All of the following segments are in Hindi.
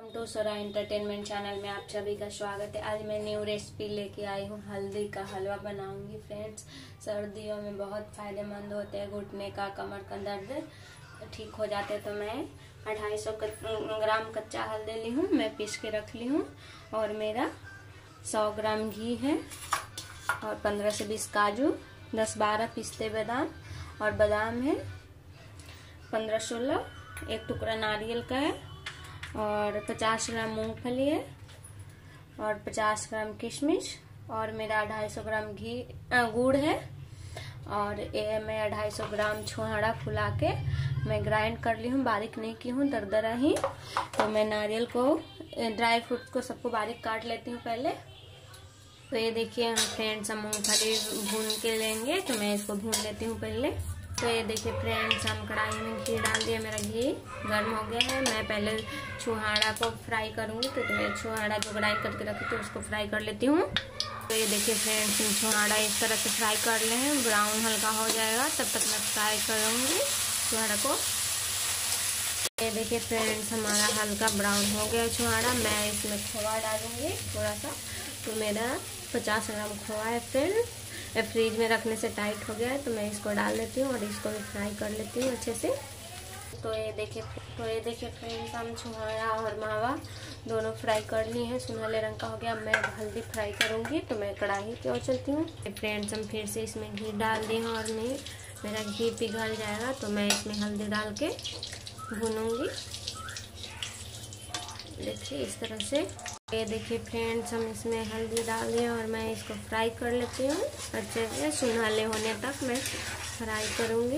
Welcome to Sora entertainment channel में आप सभी का स्वागत है। आज मैं न्यू रेसिपी लेके आई हूँ। हल्दी का हलवा बनाऊंगी फ्रेंड्स। सर्दियों में बहुत फायदेमंद होते हैं। घुटने का, कमर का दर्द ठीक हो जाते हैं। तो मैं 250 ग्राम कच्चा हल्दी ली हूँ, मैं पीस के रख ली हूँ। और मेरा 100 ग्राम घी है और 15 से 20 काजू, 10-12 पिस्ते बादाम और बादाम है 15-16, एक टुकड़ा नारियल का है और 50 ग्राम मूंगफली है और 50 ग्राम किशमिश और मेरा 250 ग्राम गुड़ है। और ये मैं 250 ग्राम छुहाड़ा फुला के मैं ग्राइंड कर ली हूँ, बारीक नहीं की हूँ, दरदरा ही। तो मैं नारियल को, ड्राई फ्रूट को सबको बारीक काट लेती हूँ पहले। तो ये देखिए हम फ्रेंड्स, हम मूंगफली भून के लेंगे, तो मैं इसको भून लेती हूँ पहले। तो ये देखिए फ्रेंड्स, हम कढ़ाई में घी डाल दिया, मेरा घी गर्म हो गया है। मैं पहले छुहाड़ा को फ्राई करूंगी, तो मैं छुहाड़ा जो ग्राइंड करके रखी थी उसको फ्राई कर लेती हूँ। तो ये देखिए फ्रेंड्स, छुहाड़ा इस तरह से फ्राई कर ले हैं, ब्राउन हल्का हो जाएगा तब तक मैं फ्राई करूँगी छुहाड़ा को। ये देखिए फ्रेंड्स, हमारा हल्का ब्राउन हो गया छुहाड़ा। मैं इसमें खोआ डालूंगी थोड़ा सा। तो मेरा 50 ग्राम खोआ है फ्रेंड्स, फ्रीज में रखने से टाइट हो गया है, तो मैं इसको डाल लेती हूँ और इसको भी फ्राई कर लेती हूँ अच्छे से। तो ये देखिए फ्रेंड्स, हम छुहाड़ा और मावा दोनों फ्राई कर लिए हैं, सुनहरे रंग का हो गया। मैं हल्दी फ्राई करूँगी, तो मैं कढ़ाई की ओर चलती हूँ। फ्रेंड्स, हम फिर से इसमें घी डाल दिए हैं और मेरा घी पिघल जाएगा, तो मैं इसमें हल्दी डाल के भूनूंगी। देखिए इस तरह से। ये देखिए फ्रेंड्स, हम इसमें हल्दी डाल दिए और मैं इसको फ्राई कर लेती हूँ अच्छे से, सुनहले होने तक मैं फ्राई करूँगी।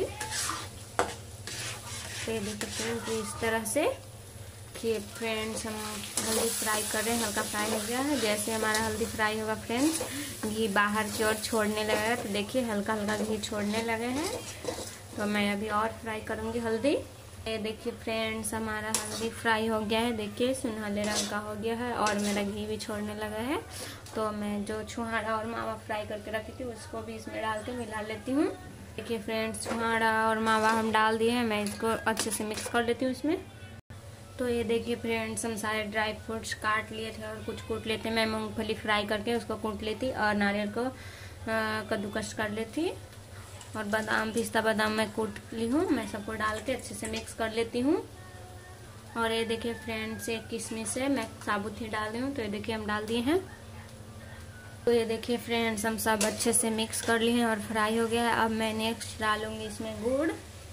तो ये देखिए फ्रेंड्स, इस तरह से कि फ्रेंड्स हम हल्दी फ्राई कर रहे हैं, हल्का फ्राई हो गया है। जैसे हमारा हल्दी फ्राई होगा फ्रेंड्स, घी बाहर की ओर छोड़ने लगेगा। तो देखिए हल्का हल्का घी छोड़ने लगे हैं, तो मैं अभी और फ्राई करूँगी हल्दी। ये देखिए फ्रेंड्स, हमारा हल्दी फ्राई हो गया है, देखिए सुनहरे रंग का हो गया है और मेरा घी भी छोड़ने लगा है। तो मैं जो छुहाड़ा और मावा फ्राई करके रखी थी उसको भी इसमें डाल के मिला लेती हूँ। देखिए फ्रेंड्स, छुहाड़ा और मावा हम डाल दिए हैं, मैं इसको अच्छे से मिक्स कर लेती हूँ इसमें। तो ये देखिए फ्रेंड्स, हम सारे ड्राई फ्रूट्स काट लिए थे और कुछ कूट लेते। मैं मूंगफली फ्राई करके उसको कूट लेती और नारियल को कद्दूकस कर लेती और बादाम, पिस्ता बादाम मैं कूट ली हूँ। मैं सबको डाल के अच्छे से मिक्स कर लेती हूँ। और ये देखिए फ्रेंड्स, एक किशमिश है, मैं साबुत ही डाल रही हूँ। तो ये देखिए हम डाल दिए हैं। तो ये देखिए फ्रेंड्स, हम सब अच्छे से मिक्स कर लिए हैं और फ्राई हो गया है। अब मैं नेक्स्ट डालूंगी इसमें गुड़।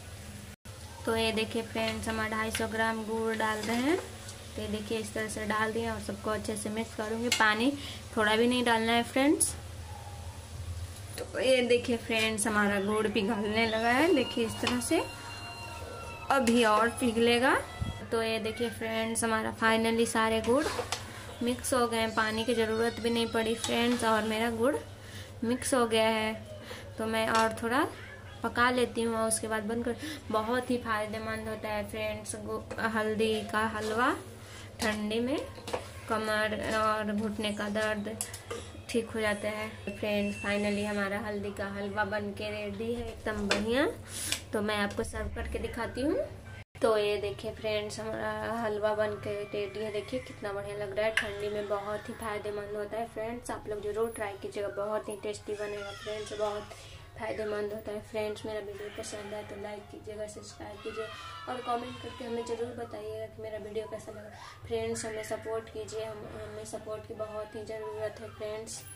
तो ये देखिए फ्रेंड्स, हम 250 ग्राम गुड़ डाल रहे हैं। तो ये देखिए इस तरह से डाल दिए और सबको अच्छे से मिक्स करूँगी। पानी थोड़ा भी नहीं डालना है फ्रेंड्स। तो ये देखिए फ्रेंड्स, हमारा गुड़ पिघलने लगा है, देखिए इस तरह से, अभी और पिघलेगा। तो ये देखिए फ्रेंड्स, हमारा फाइनली सारे गुड़ मिक्स हो गए हैं, पानी की ज़रूरत भी नहीं पड़ी फ्रेंड्स और मेरा गुड़ मिक्स हो गया है। तो मैं और थोड़ा पका लेती हूँ और उसके बाद बंद कर। बहुत ही फायदेमंद होता है फ्रेंड्स हल्दी का हलवा। ठंडी में कमर और घुटने का दर्द ठीक हो जाता है फ्रेंड्स। फाइनली हमारा हल्दी का हलवा बन के रेडी है, एकदम बढ़िया। तो मैं आपको सर्व करके दिखाती हूँ। तो ये देखिए फ्रेंड्स, हमारा हलवा बन के रेडी है, देखिए कितना बढ़िया लग रहा है। ठंडी में बहुत ही फायदेमंद होता है फ्रेंड्स, आप लोग जरूर ट्राई कीजिएगा, बहुत ही टेस्टी बनेगा फ्रेंड्स, बहुत फायदेमंद होता है फ्रेंड्स। मेरा वीडियो पसंद आए तो लाइक कीजिएगा, सब्सक्राइब कीजिए और कमेंट करके हमें ज़रूर बताइएगा कि मेरा वीडियो कैसा लगा फ्रेंड्स। हमें सपोर्ट कीजिए, हमें सपोर्ट की बहुत ही ज़रूरत है फ्रेंड्स।